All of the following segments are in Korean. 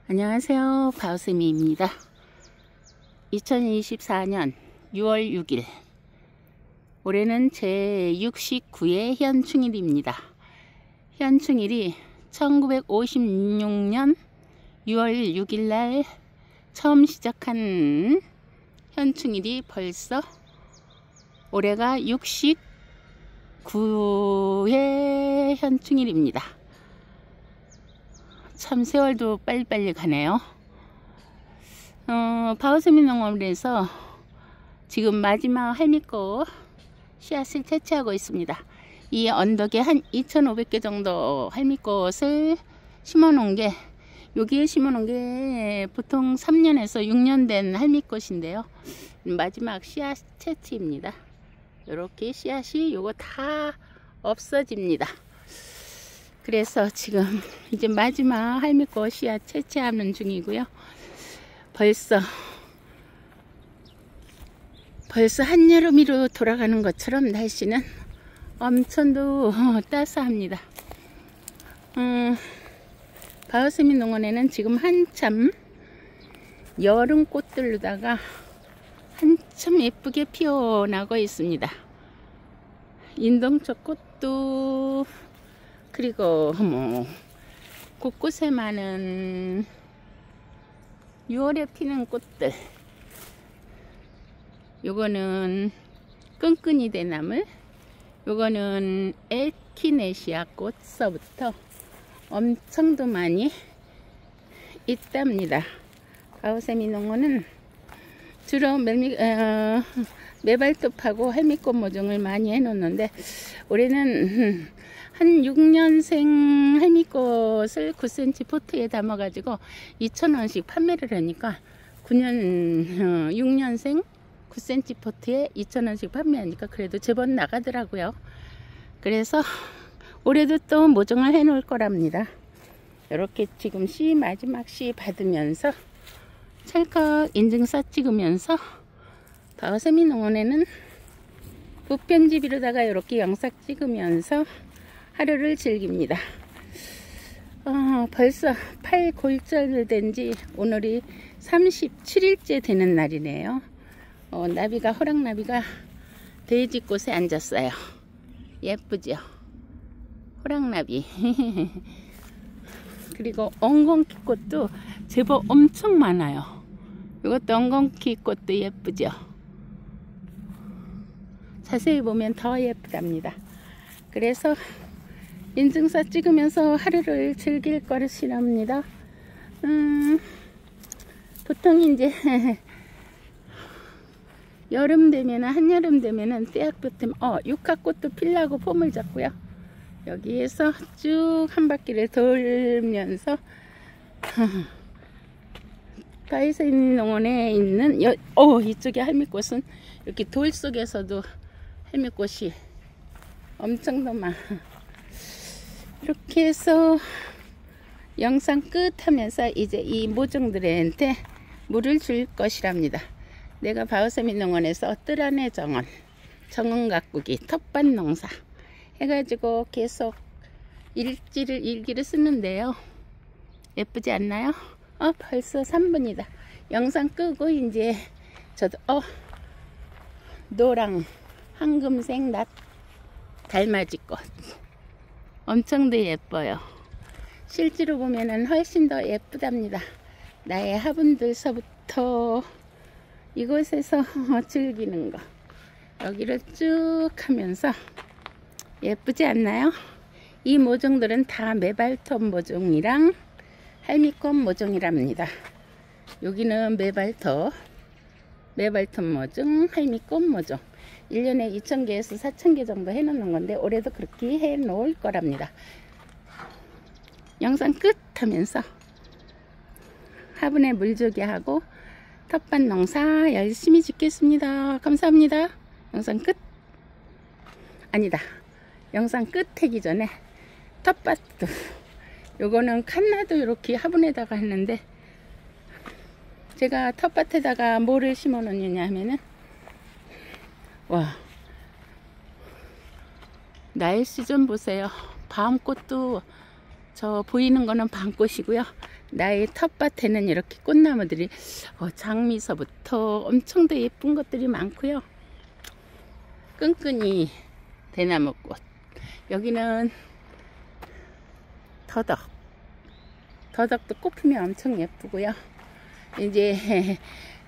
안녕하세요, 바우쌤입니다. 2024년 6월 6일 올해는 제 69회 현충일입니다. 현충일이 1956년 6월 6일 날 처음 시작한 현충일이 벌써 올해가 69회 현충일입니다. 참 세월도 빨리빨리 가네요. 바우세미 농원에서 지금 마지막 할미꽃 씨앗을 채취하고 있습니다. 이 언덕에 한 2,500개 정도 할미꽃을 심어 놓은 게, 여기에 심어 놓은 게 보통 3년에서 6년 된 할미꽃인데요. 마지막 씨앗 채취입니다. 이렇게 씨앗이 요거 다 없어집니다. 그래서 지금 이제 마지막 할미꽃 씨앗 채취하는 중이고요. 벌써 한여름으로 돌아가는 것처럼 날씨는 엄청도 따스합니다. 바우세미 농원에는 지금 한참 여름 꽃들로다가 한참 예쁘게 피어나고 있습니다. 인동초 꽃도, 그리고 곳곳에 많은 6월에 피는 꽃들, 요거는 끈끈이 대나물, 요거는 에키네시아 꽃서부터 엄청도 많이 있답니다. 바우세미 농원은 주로 매발톱하고 할미꽃 모종을 많이 해놓는데, 올해는 한 6년생 할미꽃을 9cm 포트에 담아가지고 2,000원씩 판매를 하니까 6년생 9cm 포트에 2,000원씩 판매하니까 그래도 제법 나가더라고요. 그래서 올해도 또 모종을 해 놓을 거랍니다. 이렇게 지금 씨 마지막 씨 받으면서 찰칵 인증서 찍으면서 바우세미 농원에는 부편집이로다가 이렇게 영상 찍으면서 하루를 즐깁니다. 벌써 8골절 된지 오늘이 37일째 되는 날이네요. 호랑나비가 돼지꽃에 앉았어요. 예쁘죠? 호랑나비. 그리고 엉겅퀴 꽃도 제법 엄청 많아요. 이것도 엉겅퀴 꽃도 예쁘죠? 자세히 보면 더 예쁘답니다. 그래서 인증서 찍으면서 하루를 즐길 것이랍니다. 보통 이제 여름 되면은, 한여름 되면은 떼약볕 때문에 육화꽃도 피려고 폼을 잡고요. 여기에서 쭉 한 바퀴를 돌면서 바우세미 농원에 있는 이쪽에 할미꽃은 이렇게 돌 속에서도 할미꽃이 엄청 많아. 이렇게 해서 영상 끝 하면서 이제 이 모종들한테 물을 줄 것이랍니다. 내가 바우세미 농원에서 뜰안의 정원 가꾸기, 텃밭 농사 해가지고 계속 일기를 쓰는데요. 예쁘지 않나요? 벌써 3분이다. 영상 끄고 이제 저도 노랑, 황금색 낫, 달맞이꽃 엄청도 예뻐요. 실제로 보면은 훨씬 더 예쁘답니다. 나의 화분들서부터 이곳에서 즐기는 거, 여기를 쭉 하면서 예쁘지 않나요? 이 모종들은 다 매발톱 모종이랑 할미꽃 모종이랍니다. 여기는 매발톱 모종, 할미꽃 모종 1년에 2,000개에서 4,000개 정도 해놓는 건데, 올해도 그렇게 해 놓을 거랍니다. 영상 끝 하면서 화분에 물주기 하고 텃밭 농사 열심히 짓겠습니다. 감사합니다. 영상 끝. 아니다, 영상 끝 하기 전에 텃밭도, 요거는 칸나도 이렇게 화분에다가 했는데, 제가 텃밭에다가 뭐를 심어 놓느냐 하면은, 와, 날씨 좀 보세요. 밤꽃도 저 보이는 거는 밤꽃이고요. 나의 텃밭에는 이렇게 꽃나무들이 장미서부터 엄청 더 예쁜 것들이 많고요. 끈끈이 대나무꽃. 여기는 더덕도 꽃 피면 엄청 예쁘고요. 이제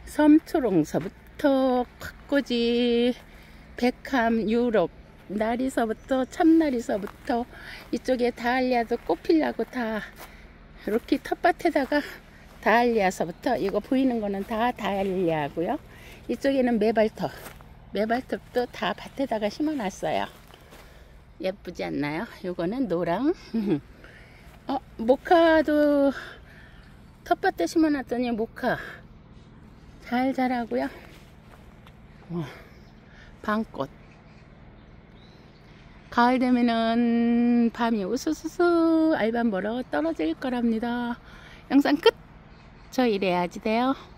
섬초롱서부터 콱꽂이, 백함, 유럽, 나리서부터 참나리서부터 이쪽에 다알리아도 꽃 피려고 다 이렇게 텃밭에다가 다알리아서부터 이거 보이는 거는 다 다알리아고요. 이쪽에는 매발톱도 다 밭에다가 심어놨어요. 예쁘지 않나요? 요거는 노랑. 모카도 텃밭에 심어놨더니 모카 잘 자라고요. 밤꽃. 가을 되면은 밤이 우수수수 알밤 보러 떨어질 거랍니다. 영상 끝! 저 이래야지 돼요.